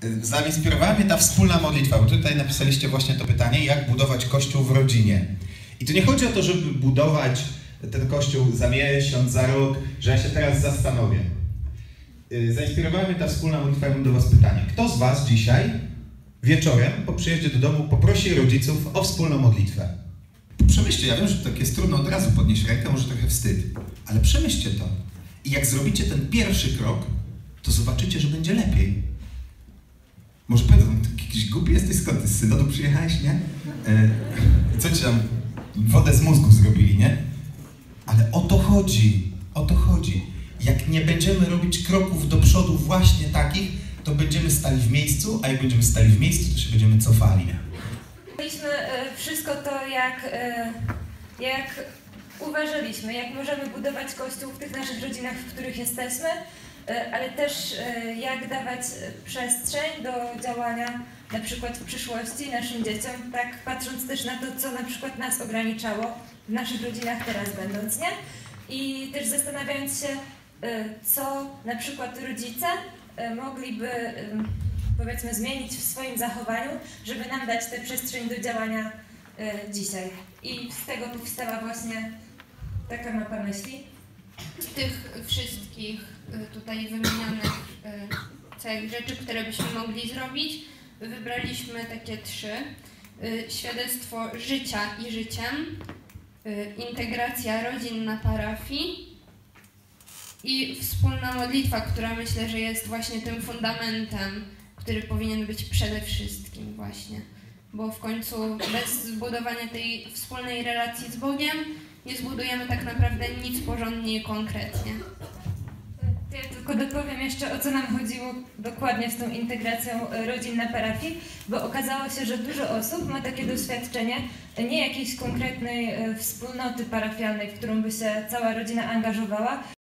Zainspirowała mnie ta wspólna modlitwa, bo tutaj napisaliście właśnie to pytanie, jak budować kościół w rodzinie. I tu nie chodzi o to, żeby budować ten kościół za miesiąc, za rok, że ja się teraz zastanowię. Zainspirowała mnie ta wspólna modlitwa, ja mam do was pytanie. Kto z was dzisiaj wieczorem po przyjeździe do domu poprosi rodziców o wspólną modlitwę? Przemyślcie, ja wiem, że tak jest trudno od razu podnieść rękę, może trochę wstyd, ale przemyślcie to. I jak zrobicie ten pierwszy krok, to zobaczycie, że będzie lepiej. Może powiedzą, jakiś głupi jesteś, skąd ty z synodu przyjechałeś, nie? Co ci tam wodę z mózgu zrobili, nie? Ale o to chodzi, o to chodzi. Jak nie będziemy robić kroków do przodu właśnie takich, to będziemy stali w miejscu, a jak będziemy stali w miejscu, to się będziemy cofali. Mieliśmy wszystko to, jak uważaliśmy, jak możemy budować Kościół w tych naszych rodzinach, w których jesteśmy, ale też jak dawać przestrzeń do działania na przykład w przyszłości naszym dzieciom, tak patrząc też na to, co na przykład nas ograniczało w naszych rodzinach teraz będąc, nie? I też zastanawiając się, co na przykład rodzice mogliby, powiedzmy, zmienić w swoim zachowaniu, żeby nam dać tę przestrzeń do działania dzisiaj. I z tego powstała właśnie taka mapa myśli. Z tych wszystkich tutaj wymienionych całych rzeczy, które byśmy mogli zrobić, wybraliśmy takie 3. Świadectwo życia i życiem, integracja rodzin na parafii i wspólna modlitwa, która myślę, że jest właśnie tym fundamentem, który powinien być przede wszystkim właśnie. Bo w końcu bez zbudowania tej wspólnej relacji z Bogiem nie zbudujemy tak naprawdę nic porządnie i konkretnie. Ja tylko dopowiem jeszcze, o co nam chodziło dokładnie z tą integracją rodzin na parafii, bo okazało się, że dużo osób ma takie doświadczenie nie jakiejś konkretnej wspólnoty parafialnej, w którą by się cała rodzina angażowała,